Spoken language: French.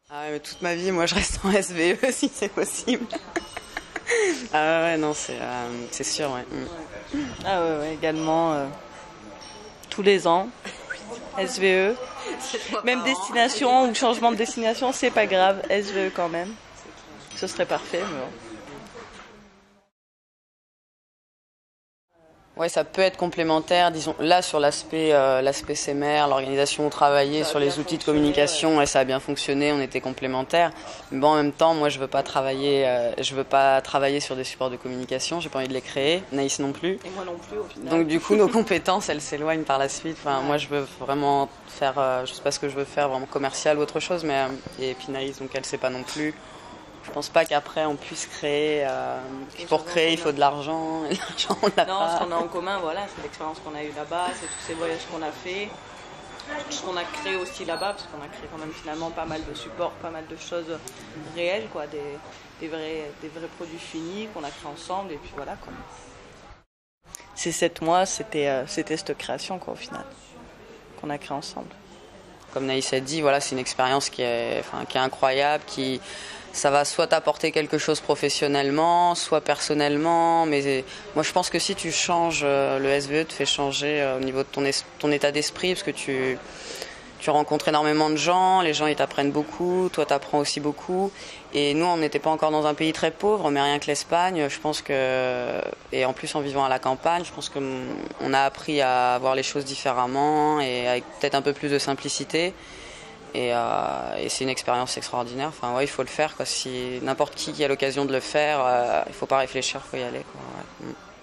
Ah ouais, mais toute ma vie, moi, je reste en SVE si c'est possible. Ah ouais, non, c'est sûr, ouais. Ah ouais, ouais, également tous les ans, SVE. Même destination ou changement de destination, c'est pas grave, SVE quand même. Ce serait parfait, mais bon. Ouais, ça peut être complémentaire, disons, là sur l'aspect CMR, l'organisation où travailler, sur les outils de communication, et ça a bien fonctionné, on était complémentaires. Mais bon, en même temps, moi je veux pas travailler sur des supports de communication, j'ai pas envie de les créer, Naïs non plus. Et moi non plus, au final. Donc du coup, nos compétences, elles s'éloignent par la suite. Enfin, moi je veux vraiment faire, je sais pas ce que je veux faire, vraiment commercial ou autre chose, mais et puis Naïs, donc elle sait pas non plus. Je pense pas qu'après on puisse créer. Puis pour créer, il faut de l'argent. Et l'argent, on l'a Non, pas. ce qu'on a en commun, voilà, c'est l'expérience qu'on a eue là-bas, c'est tous ces voyages qu'on a fait, tout ce qu'on a créé aussi là-bas, parce qu'on a créé quand même finalement pas mal de supports, pas mal de choses réelles, quoi, des vrais produits finis qu'on a créés ensemble, et puis voilà, quoi. Ces 7 mois, c'était cette création, quoi, au final, qu'on a créé ensemble. Comme Naïs a dit, voilà, c'est une expérience qui est incroyable, ça va soit t'apporter quelque chose professionnellement, soit personnellement. Mais moi, je pense que si tu changes, le SVE te fait changer au niveau de ton état d'esprit, parce que tu rencontres énormément de gens, les gens ils t'apprennent beaucoup, toi t'apprends aussi beaucoup. Et nous, on n'était pas encore dans un pays très pauvre, mais rien que l'Espagne, je pense que, et en plus en vivant à la campagne, je pense qu'on a appris à voir les choses différemment et avec peut-être un peu plus de simplicité. Et c'est une expérience extraordinaire. Enfin, ouais, il faut le faire, quoi. Si n'importe qui a l'occasion de le faire, il faut pas réfléchir, il faut y aller, quoi. Ouais.